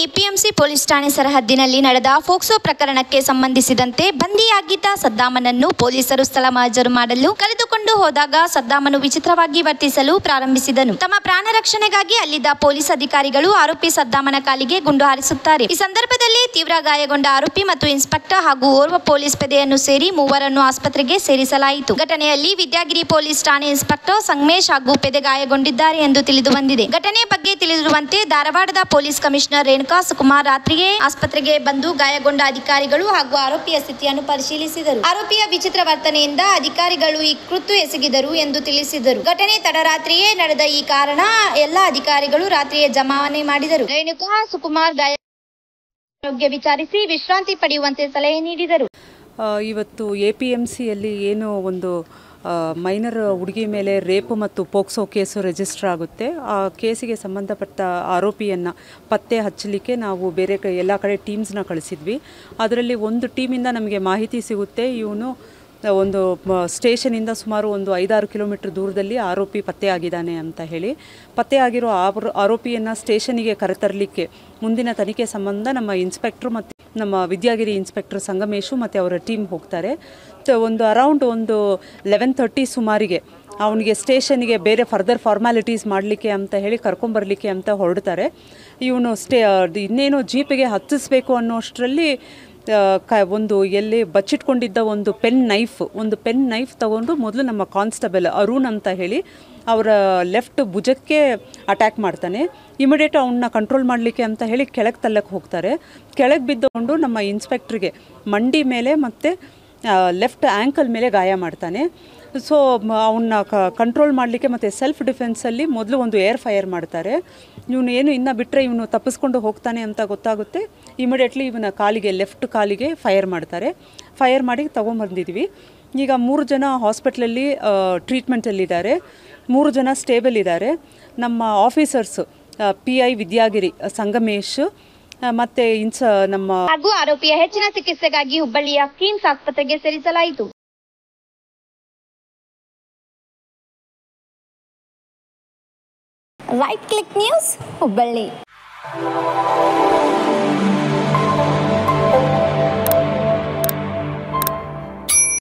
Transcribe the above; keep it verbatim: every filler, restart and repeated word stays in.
APMC police ಠಾಣೆ ಸರಹದ್ದಿನಲ್ಲಿ ನಡೆದ ಫೋಕ್ಸೋ ಪ್ರಕರಣಕ್ಕೆ ಸಂಬಂಧಿಸಿದಂತೆ ಬಂಧಿಯಾಗಿದ್ದ ಸದ್ದಾಮನನ್ನು ಪೊಲೀಸರು ಸ್ಥಳ ಮಹಜರು ಮಾಡಲು ಕರೆದುಕೊಂಡು ಹೋದಾಗ ಸದ್ದಾಮನು ವಿಚಿತ್ರವಾಗಿ ವರ್ತಿಸಲು ಪ್ರಾರಂಭಿಸಿದನು. ತಮ್ಮ ಪ್ರಾಣ ರಕ್ಷಣೆಗಾಗಿ ಅಲ್ಲಿದ್ದ ಪೊಲೀಸ್ ಅಧಿಕಾರಿಗಳು ಆರೋಪಿ ಸದ್ದಾಮನ ಕಾಲಿಗೆ ಗುಂಡು ಹಾರಿಸುತ್ತಾರೆ. ಈ ಸಂದರ್ಭದಲ್ಲಿ ತೀವ್ರ ಗಾಯಗೊಂಡ ಆರೋಪಿ ಮತ್ತು ಇನ್ಸ್ಪೆಕ್ಟರ್ ಹಾಗೂ ಓರ್ವ ಪೊಲೀಸ್ ಪೇದೆಯನ್ನು ಸೇರಿ ಮೂವರನ್ನು ಆಸ್ಪತ್ರೆಗೆ ಸೇರಿಸಲಾಯಿತು. ಘಟನೆಯಲ್ಲಿ ವಿದ್ಯಾಗಿರಿ ಪೊಲೀಸ್ ಠಾಣೆ ಇನ್ಸ್ಪೆಕ್ಟರ್ ಸಂಗಮೇಶ್ ಹಾಗೂ ಪೇದೆ ಗಾಯಗೊಂಡಿದ್ದಾರೆ ಎಂದು ತಿಳಿದು ಬಂದಿದೆ. ಘಟನೆ ಬಗ್ಗೆ ತಿಳಿದಿರುವಂತೆ ಧಾರವಾಡದ ಪೊಲೀಸ್ ಕಮಿಷನರ್ ರೇಣುಕಾ ಸುಕುಮಾರ್ ರಾತ್ರಿಯೇ ಆಸ್ಪತ್ರೆಗೆ ಬಂದು ಗಾಯಗೊಂಡ ಅಧಿಕಾರಿಗಳು ಹಾಗೂ ಆರೋಪಿಯ ಸ್ಥಿತಿಯನ್ನು ಪರಿಶೀಲಿಸಿದರು. ಆರೋಪಿಯ ವಿಚಿತ್ರ ವರ್ತನೆಯಿಂದ ಅಧಿಕಾರಿಗಳು ಈ ಕೃತ್ಯ ಎಸಗಿದರು ಎಂದು ತಿಳಿಸಿದರು. ಘಟನೆ ತಡರಾತ್ರಿಯೇ ನಡೆದ ಈ ಕಾರಣ ಎಲ್ಲ ಅಧಿಕಾರಿಗಳು ರಾತ್ರಿಯೇ ಜಮಾವಣೆ ಮಾಡಿದರು. ರೇಣುಕಾ ಸುಕುಮಾರ್ ಗಾಯ ಆರೋಗ್ಯ ವಿಚಾರಿಸಿ ವಿಶ್ರಾಂತಿ ಪಡೆಯುವಂತೆ ಸಲಹೆ ನೀಡಿದರು. ಇವತ್ತು ಎ ಪಿ ಎಂ ಸಿಯಲ್ಲಿ ಏನು ಒಂದು ಮೈನರ್ ಹುಡುಗಿ ಮೇಲೆ ರೇಪ್ ಮತ್ತು ಪೋಕ್ಸೋ ಕೇಸು ರಿಜಿಸ್ಟರ್ ಆಗುತ್ತೆ. ಆ ಕೇಸಿಗೆ ಸಂಬಂಧಪಟ್ಟ ಆರೋಪಿಯನ್ನು ಪತ್ತೆ ಹಚ್ಚಲಿಕ್ಕೆ ನಾವು ಬೇರೆ ಕ ಎಲ್ಲ ಕಡೆ ಟೀಮ್ಸ್ನ ಕಳಿಸಿದ್ವಿ. ಅದರಲ್ಲಿ ಒಂದು ಟೀಮಿಂದ ನಮಗೆ ಮಾಹಿತಿ ಸಿಗುತ್ತೆ, ಇವನು ಒಂದು ಸ್ಟೇಷನಿಂದ ಸುಮಾರು ಒಂದು ಐದಾರು ಕಿಲೋಮೀಟ್ರ್ ದೂರದಲ್ಲಿ ಆರೋಪಿ ಪತ್ತೆಯಾಗಿದ್ದಾನೆ ಅಂತ ಹೇಳಿ. ಪತ್ತೆಯಾಗಿರೋ ಆರೋ ಆರೋಪಿಯನ್ನು ಸ್ಟೇಷನಿಗೆ ಕರೆತರಲಿಕ್ಕೆ ಮುಂದಿನ ತನಿಖೆ ಸಂಬಂಧ ನಮ್ಮ ಇನ್ಸ್ಪೆಕ್ಟ್ರು ಮತ್ತು ನಮ್ಮ ವಿದ್ಯಾಗಿರಿ ಇನ್ಸ್ಪೆಕ್ಟರ್ ಸಂಗಮೇಶು ಮತ್ತು ಅವರ ಟೀಮ್ ಹೋಗ್ತಾರೆ. ಒಂದು ಅರೌಂಡ್ ಒಂದು ಲೆವೆನ್ ತರ್ಟಿ ಸುಮಾರಿಗೆ ಅವನಿಗೆ ಸ್ಟೇಷನ್ಗೆ ಬೇರೆ ಫರ್ದರ್ ಫಾರ್ಮ್ಯಾಲಿಟೀಸ್ ಮಾಡಲಿಕ್ಕೆ ಅಂತ ಹೇಳಿ ಕರ್ಕೊಂಬರಲಿಕ್ಕೆ ಅಂತ ಹೊರಡ್ತಾರೆ. ಇವನು ಸ್ಟೇ ಇನ್ನೇನು ಜೀಪಿಗೆ ಹತ್ತಿಸ್ಬೇಕು ಅನ್ನೋಷ್ಟರಲ್ಲಿ ಕ ಒಂದು ಎಲ್ಲಿ ಬಚ್ಚಿಟ್ಕೊಂಡಿದ್ದ ಒಂದು ಪೆನ್ ನೈಫ್ ಒಂದು ಪೆನ್ ನೈಫ್ ತಗೊಂಡು ಮೊದಲು ನಮ್ಮ ಕಾನ್ಸ್ಟೇಬಲ್ ಅರುಣ್ ಅಂತ ಹೇಳಿ ಅವರ ಲೆಫ್ಟ್ ಭುಜಕ್ಕೆ ಅಟ್ಯಾಕ್ ಮಾಡ್ತಾನೆ. ಇಮಿಡಿಯೇಟ್ ಅವನ್ನ ಕಂಟ್ರೋಲ್ ಮಾಡಲಿಕ್ಕೆ ಅಂತ ಹೇಳಿ ಕೆಳಗೆ ತಳ್ಳಕ್ಕೆ ಹೋಗ್ತಾರೆ. ಕೆಳಗೆ ಬಿದ್ದುಕೊಂಡು ನಮ್ಮ ಇನ್ಸ್ಪೆಕ್ಟ್ರಿಗೆ ಮಂಡಿ ಮೇಲೆ ಮತ್ತು ಲೆಫ್ಟ್ ಆ್ಯಂಕಲ್ ಮೇಲೆ ಗಾಯ ಮಾಡ್ತಾನೆ. ಸೊ ಅವನ್ನ ಕಂಟ್ರೋಲ್ ಮಾಡಲಿಕ್ಕೆ ಮತ್ತು ಸೆಲ್ಫ್ ಡಿಫೆನ್ಸಲ್ಲಿ ಮೊದಲು ಒಂದು ಏರ್ ಫೈರ್ ಮಾಡ್ತಾರೆ. ಇವನು ಏನು ಇನ್ನು ಬಿಟ್ಟರೆ ಇವನು ತಪ್ಪಿಸ್ಕೊಂಡು ಹೋಗ್ತಾನೆ ಅಂತ ಗೊತ್ತಾಗುತ್ತೆ. ಇಮಿಡಿಯೇಟ್ಲಿ ಇವನ ಕಾಲಿಗೆ ಲೆಫ್ಟ್ ಕಾಲಿಗೆ ಫೈರ್ ಮಾಡ್ತಾರೆ. ಫೈರ್ ಮಾಡಿ ತೊಗೊಂಬಂದಿದ್ವಿ. ಈಗ ಮೂರು ಜನ ಹಾಸ್ಪಿಟ್ಲಲ್ಲಿ ಟ್ರೀಟ್ಮೆಂಟಲ್ಲಿದ್ದಾರೆ, ಮೂರು ಜನ ಸ್ಟೇಬಲ್ ಇದ್ದಾರೆ. ನಮ್ಮ officers P I Vidyagiri Sangamesh ಮತ್ತೆ ಇನ್ಸ ನಮ್ಮ ಹಾಗೂ ಆರೋಪಿಯ ಹೆಚ್ಚಿನ ಚಿಕಿತ್ಸೆಗಾಗಿ ಹುಬ್ಬಳ್ಳಿಯ ಕಿಮ್ಸ್ ಆಸ್ಪತ್ರೆಗೆ ಸೇರಿಸಲಾಯಿತು. Right click news Hubballi.